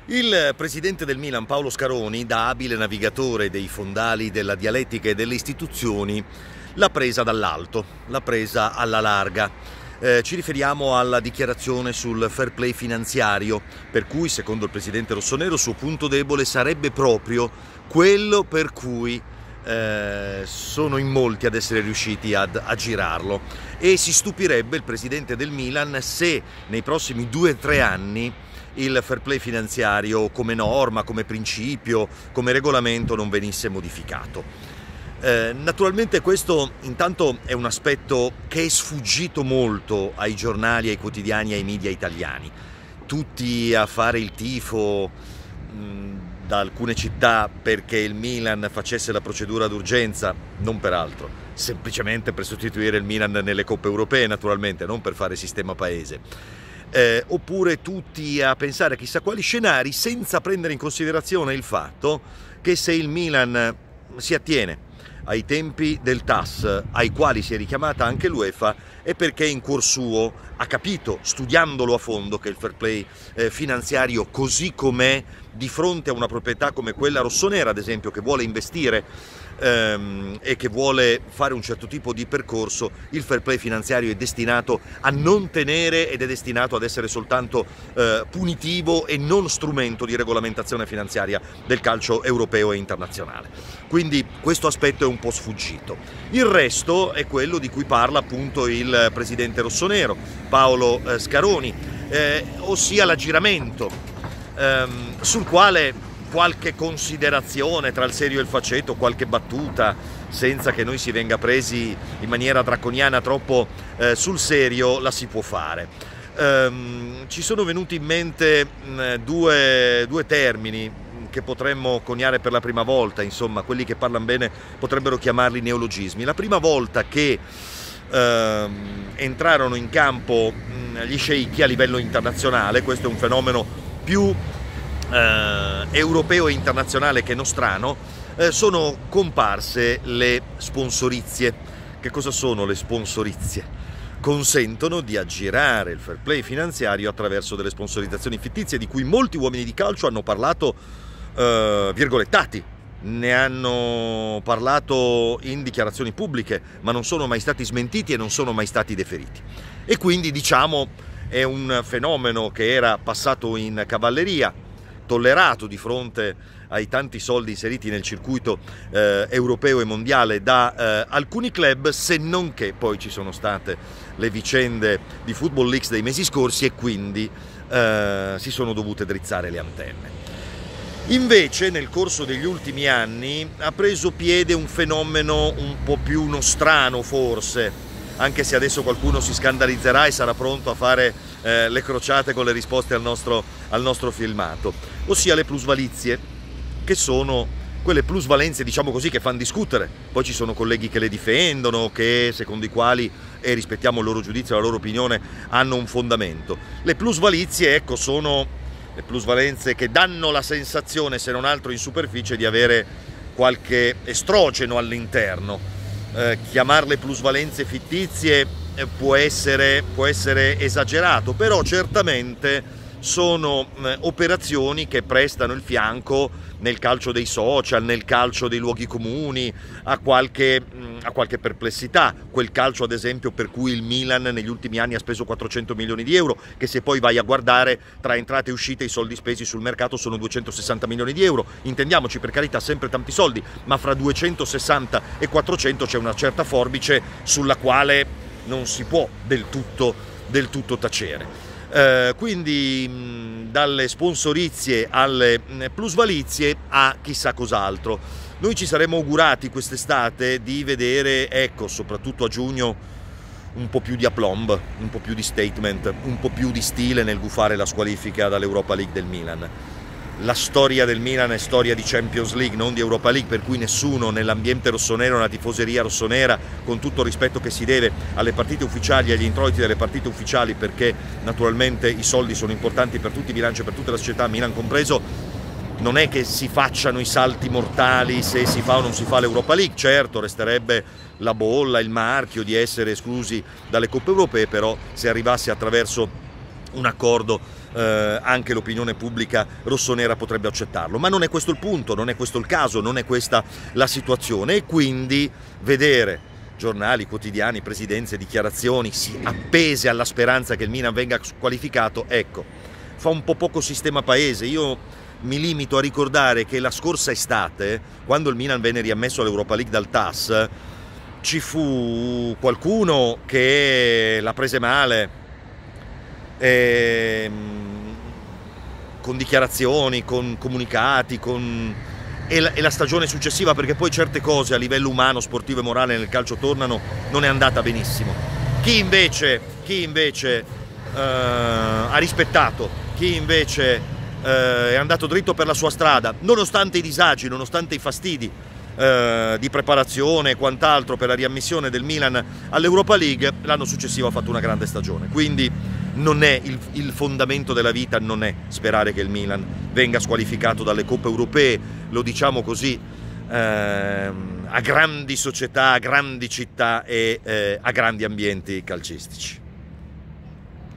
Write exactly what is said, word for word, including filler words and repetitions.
Il presidente del Milan, Paolo Scaroni, da abile navigatore dei fondali della dialettica e delle istituzioni, l'ha presa dall'alto, l'ha presa alla larga. Eh, ci riferiamo alla dichiarazione sul fair play finanziario, per cui, secondo il presidente rossonero, il suo punto debole sarebbe proprio quello per cui eh, sono in molti ad essere riusciti ad aggirarlo. E si stupirebbe il presidente del Milan se nei prossimi due o tre anni il fair play finanziario come norma, come principio, come regolamento non venisse modificato. Eh, naturalmente questo intanto è un aspetto che è sfuggito molto ai giornali, ai quotidiani e ai media italiani. Tutti a fare il tifo mh, da alcune città perché il Milan facesse la procedura d'urgenza, non per altro, semplicemente per sostituire il Milan nelle coppe europee, naturalmente, non per fare sistema paese. Eh, oppure tutti a pensare a chissà quali scenari senza prendere in considerazione il fatto che se il Milan si attiene ai tempi del T A S ai quali si è richiamata anche l'UEFA è perché in cuor suo ha capito, studiandolo a fondo, che il fair play eh, finanziario così com'è di fronte a una proprietà come quella rossonera, ad esempio, che vuole investire ehm, e che vuole fare un certo tipo di percorso, il fair play finanziario è destinato a non tenere ed è destinato ad essere soltanto eh, punitivo e non strumento di regolamentazione finanziaria del calcio europeo e internazionale. Quindi questo aspetto è un po' sfuggito. Il resto è quello di cui parla appunto il presidente rossonero, Paolo eh, Scaroni, eh, ossia l'aggiramento, ehm, sul quale qualche considerazione tra il serio e il faceto, qualche battuta, senza che noi si venga presi in maniera draconiana troppo eh, sul serio, la si può fare. Ehm, ci sono venuti in mente mh, due, due termini che potremmo coniare per la prima volta, insomma, quelli che parlano bene potrebbero chiamarli neologismi. La prima volta che ehm, entrarono in campo mh, gli sceicchi a livello internazionale, questo è un fenomeno più eh, europeo e internazionale che nostrano, eh, sono comparse le sponsorizie. Che cosa sono le sponsorizie? Consentono di aggirare il fair play finanziario attraverso delle sponsorizzazioni fittizie di cui molti uomini di calcio hanno parlato Uh, virgolettati, ne hanno parlato in dichiarazioni pubbliche, ma non sono mai stati smentiti e non sono mai stati deferiti. E quindi, diciamo, è un fenomeno che era passato in cavalleria, tollerato di fronte ai tanti soldi inseriti nel circuito eh, europeo e mondiale da eh, alcuni club, se non che poi ci sono state le vicende di Football Leaks dei mesi scorsi e quindi eh, si sono dovute drizzare le antenne. Invece nel corso degli ultimi anni ha preso piede un fenomeno un po' più nostrano forse, anche se adesso qualcuno si scandalizzerà e sarà pronto a fare eh, le crociate con le risposte al nostro, al nostro filmato, ossia le plusvalizie, che sono quelle plusvalenze, diciamo così, che fanno discutere. Poi ci sono colleghi che le difendono, che secondo i quali, e rispettiamo il loro giudizio, la loro opinione, hanno un fondamento. Le plusvalizie, ecco, sono le plusvalenze che danno la sensazione, se non altro in superficie, di avere qualche estrogeno all'interno. Eh, chiamarle plusvalenze fittizie eh, può essere, può essere esagerato, però certamente sono eh, operazioni che prestano il fianco nel calcio dei social, nel calcio dei luoghi comuni, a qualche, mh, a qualche perplessità. Quel calcio, ad esempio, per cui il Milan negli ultimi anni ha speso quattrocento milioni di euro, che se poi vai a guardare tra entrate e uscite i soldi spesi sul mercato sono duecentosessanta milioni di euro. Intendiamoci, per carità, sempre tanti soldi, ma fra duecentosessanta e quattrocento c'è una certa forbice sulla quale non si può del tutto, del tutto tacere. Uh, quindi mh, dalle sponsorizie alle mh, plusvalizie a chissà cos'altro. Noi ci saremmo augurati quest'estate di vedere, ecco, soprattutto a giugno, un po' più di aplomb, un po' più di statement, un po' più di stile nel gufare la squalifica dall'Europa League del Milan. La storia del Milan è storia di Champions League, non di Europa League, per cui nessuno nell'ambiente rossonero, nella tifoseria rossonera, con tutto il rispetto che si deve alle partite ufficiali, agli introiti delle partite ufficiali, perché naturalmente i soldi sono importanti per tutti i bilanci e per tutte le società, Milan compreso, non è che si facciano i salti mortali se si fa o non si fa l'Europa League. Certo, resterebbe la bolla, il marchio di essere esclusi dalle coppe europee, però se arrivasse attraverso un accordo eh, anche l'opinione pubblica rossonera potrebbe accettarlo, ma non è questo il punto, non è questo il caso, non è questa la situazione, e quindi vedere giornali, quotidiani, presidenze, dichiarazioni sì, appese alla speranza che il Milan venga qualificato, ecco, fa un po' poco sistema paese. Io mi limito a ricordare che la scorsa estate, quando il Milan venne riammesso all'Europa League dal T A S, ci fu qualcuno che la prese male, e, con dichiarazioni, con comunicati, con... E la, e la stagione successiva, perché poi certe cose a livello umano, sportivo e morale nel calcio tornano, non è andata benissimo. Chi invece, chi invece eh, ha rispettato, chi invece eh, è andato dritto per la sua strada, nonostante i disagi, nonostante i fastidi eh, di preparazione e quant'altro per la riammissione del Milan all'Europa League, l'anno successivo ha fatto una grande stagione. Quindi non è il, il fondamento della vita, non è sperare che il Milan venga squalificato dalle coppe europee, lo diciamo così, ehm, a grandi società, a grandi città e eh, a grandi ambienti calcistici.